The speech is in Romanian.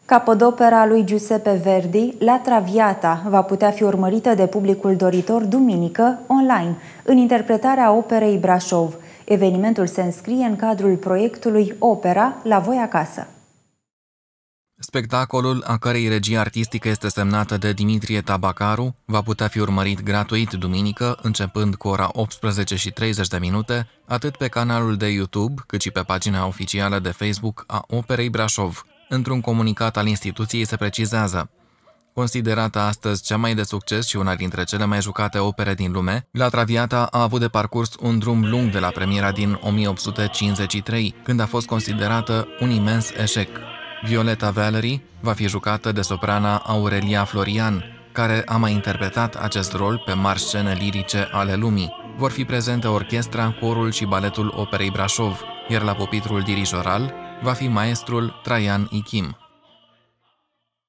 Capodopera lui Giuseppe Verdi, La Traviata, va putea fi urmărită de publicul doritor duminică, online, în interpretarea operei Brașov. Evenimentul se înscrie în cadrul proiectului Opera la voi acasă. Spectacolul, a cărei regie artistică este semnată de Dimitrie Tabacaru, va putea fi urmărit gratuit duminică, începând cu ora 18:30, atât pe canalul de YouTube, cât și pe pagina oficială de Facebook a Operei Brașov. Într-un comunicat al instituției se precizează: considerată astăzi cea mai de succes și una dintre cele mai jucate opere din lume, La Traviata a avut de parcurs un drum lung de la premiera din 1853, când a fost considerată un imens eșec. Violeta Valery va fi jucată de soprana Aurelia Florian, care a mai interpretat acest rol pe mari scene lirice ale lumii. Vor fi prezente orchestra, corul și baletul Operei Brașov, iar la pupitrul dirijoral va fi maestrul Traian Ichim.